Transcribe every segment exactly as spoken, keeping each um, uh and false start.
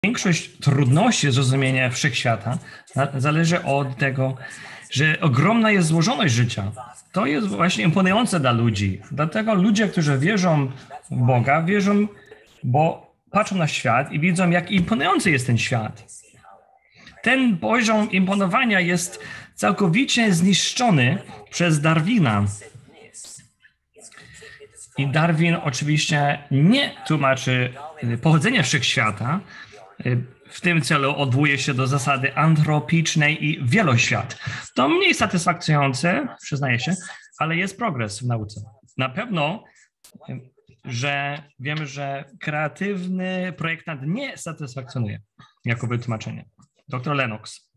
Większość trudności zrozumienia wszechświata zależy od tego, że ogromna jest złożoność życia. To jest właśnie imponujące dla ludzi. Dlatego ludzie, którzy wierzą w Boga, wierzą, bo patrzą na świat i widzą, jak imponujący jest ten świat. Ten poziom imponowania jest całkowicie zniszczony przez Darwina. I Darwin oczywiście nie tłumaczy pochodzenia wszechświata. W tym celu odwołuje się do zasady antropicznej i wieloświat. To mniej satysfakcjonujące, przyznaję się, ale jest progres w nauce. Na pewno, że wiemy, że kreatywny projektant nie satysfakcjonuje jako wytłumaczenie. doktor Lennox.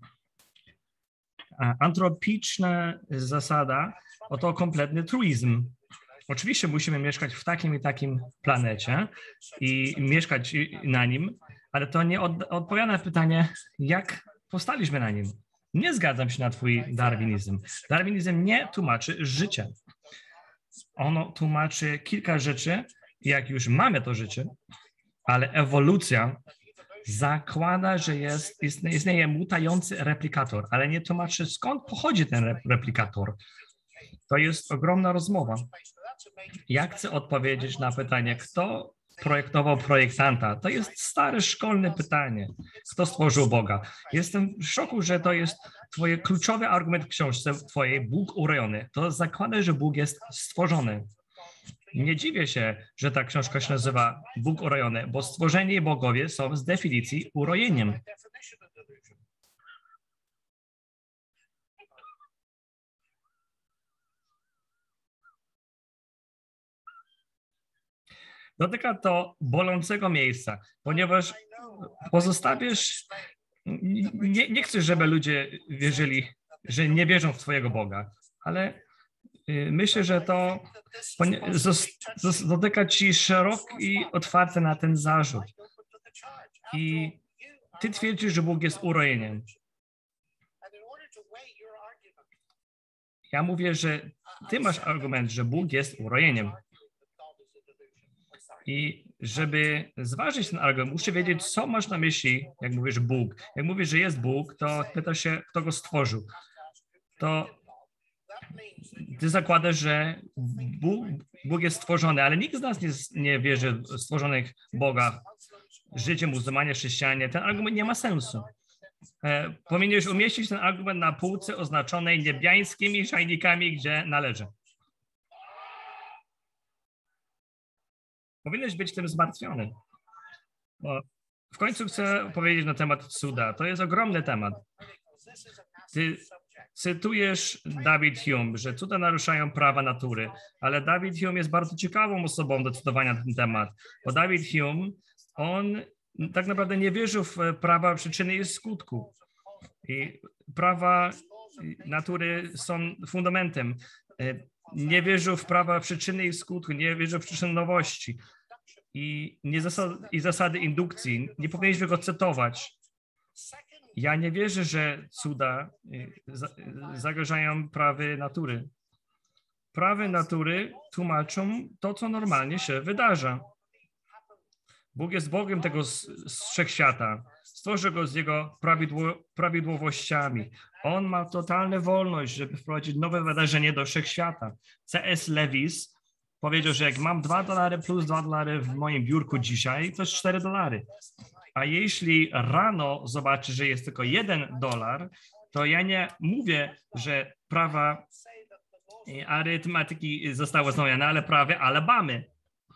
Antropiczna zasada oto kompletny truizm. Oczywiście musimy mieszkać w takim i takim planecie i mieszkać na nim, ale to nie od, odpowiada na pytanie, jak powstaliśmy na nim. Nie zgadzam się na twój darwinizm. Darwinizm nie tłumaczy życia. Ono tłumaczy kilka rzeczy, jak już mamy to życie, ale ewolucja zakłada, że jest, istnieje, istnieje mutający replikator, ale nie tłumaczy, skąd pochodzi ten replikator. To jest ogromna rozmowa. Ja chcę odpowiedzieć na pytanie, kto projektował projektanta. To jest stare szkolne pytanie. Kto stworzył Boga? Jestem w szoku, że to jest twoje kluczowy argument w książce twojej, Bóg urojony. To zakłada, że Bóg jest stworzony. Nie dziwię się, że ta książka się nazywa Bóg urojony, bo stworzeni bogowie są z definicji urojeniem. Dotyka to bolącego miejsca, ponieważ pozostawisz, nie, nie chcesz, żeby ludzie wierzyli, że nie wierzą w twojego Boga, ale myślę, że to dotyka ci szeroko i otwarte na ten zarzut. I ty twierdzisz, że Bóg jest urojeniem. Ja mówię, że ty masz argument, że Bóg jest urojeniem. I żeby zważyć ten argument, muszę wiedzieć, co masz na myśli, jak mówisz Bóg. Jak mówisz, że jest Bóg, to pytasz się, kto go stworzył. To ty zakładasz, że Bóg, Bóg jest stworzony, ale nikt z nas nie, nie wierzy w stworzonych bogach. Życie, muzułmanie, chrześcijanie. Ten argument nie ma sensu. E, powinieneś umieścić ten argument na półce oznaczonej niebiańskimi szajnikami, gdzie należy. Powinieneś być tym zmartwiony. Bo w końcu chcę powiedzieć na temat cuda. To jest ogromny temat. Ty cytujesz David Hume, że cuda naruszają prawa natury, ale David Hume jest bardzo ciekawą osobą do cytowania na ten temat, bo David Hume, on tak naprawdę nie wierzył w prawa przyczyny i skutku. I prawa natury są fundamentem. Nie wierzył w prawa przyczyny i skutku, nie wierzył w przyczynowości i, nie zasad, i zasady indukcji. Nie powinniśmy go cytować. Ja nie wierzę, że cuda zagrażają prawy natury. Prawy natury tłumaczą to, co normalnie się wydarza. Bóg jest Bogiem tego wszechświata. Stworzył go z jego prawidło, prawidłowościami. On ma totalną wolność, żeby wprowadzić nowe wydarzenie do wszechświata. C S Lewis powiedział, że jak mam dwa dolary plus dwa dolary w moim biurku dzisiaj, to jest cztery dolary. A jeśli rano zobaczy, że jest tylko jeden dolar, to ja nie mówię, że prawa arytmetyki zostały wznowione, ale prawie Alabamy.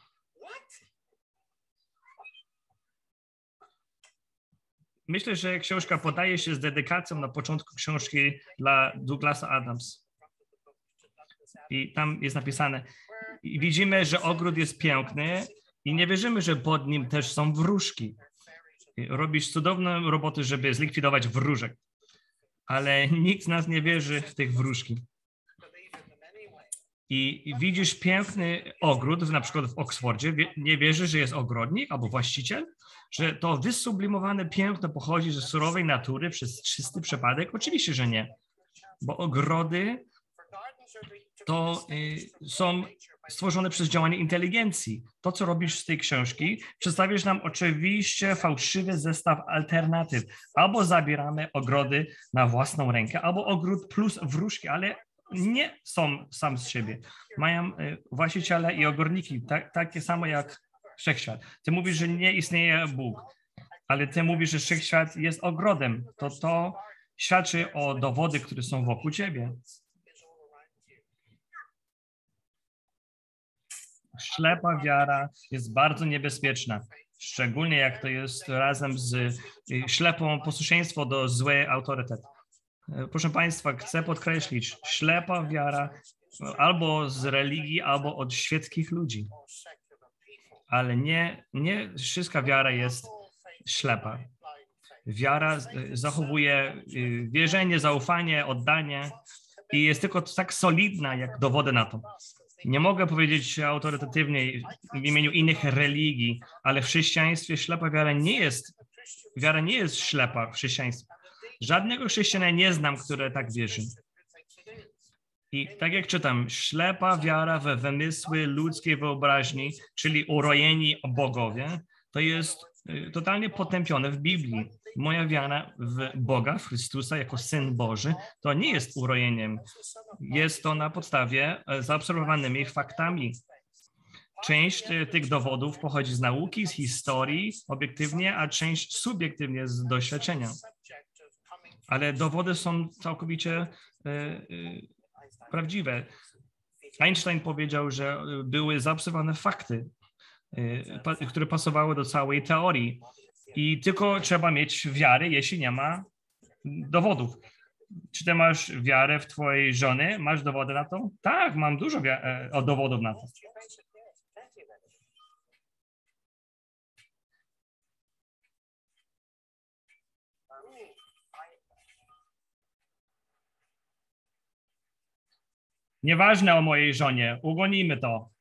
Myślę, że książka podaje się z dedykacją na początku książki dla Douglasa Adams. I tam jest napisane, i widzimy, że ogród jest piękny i nie wierzymy, że pod nim też są wróżki. Robisz cudowną robotę, żeby zlikwidować wróżek, ale nikt z nas nie wierzy w tych wróżki. I widzisz piękny ogród, na przykład w Oksfordzie, nie wierzysz, że jest ogrodnik albo właściciel, że to wysublimowane piękno pochodzi ze surowej natury przez czysty przypadek? Oczywiście, że nie, bo ogrody to y, są stworzone przez działanie inteligencji. To, co robisz z tej książki, przedstawisz nam oczywiście fałszywy zestaw alternatyw. Albo zabieramy ogrody na własną rękę, albo ogród plus wróżki, ale nie są sam z siebie. Mają właściciele i ogrodniki, tak, takie samo jak wszechświat. Ty mówisz, że nie istnieje Bóg, ale ty mówisz, że wszechświat jest ogrodem. To to świadczy o dowody, które są wokół ciebie. Ślepa wiara jest bardzo niebezpieczna, szczególnie jak to jest razem z ślepą posłuszeństwo do złej autorytet. Proszę Państwa, chcę podkreślić, ślepa wiara albo z religii, albo od świeckich ludzi. Ale nie, nie wszystka wiara jest ślepa. Wiara zachowuje wierzenie, zaufanie, oddanie i jest tylko tak solidna, jak dowody na to. Nie mogę powiedzieć autorytatywnie w imieniu innych religii, ale w chrześcijaństwie ślepa wiara nie jest, wiara nie jest ślepa w chrześcijaństwie. Żadnego chrześcijana nie znam, który tak wierzy. I tak jak czytam, ślepa wiara we wymysły ludzkiej wyobraźni, czyli urojeni bogowie, to jest totalnie potępione w Biblii. Moja wiara w Boga, w Chrystusa jako Syn Boży, to nie jest urojeniem. Jest to na podstawie zaobserwowanymi faktami. Część tych dowodów pochodzi z nauki, z historii, obiektywnie, a część subiektywnie z doświadczenia. Ale dowody są całkowicie y, y, prawdziwe. Einstein powiedział, że były zaobserwowane fakty, y, które pasowały do całej teorii. I tylko trzeba mieć wiary, jeśli nie ma dowodów. Czy ty masz wiarę w twojej żony? Masz dowody na to? Tak, mam dużo wi- dowodów na to. Nieważne o mojej żonie, ugonimy to.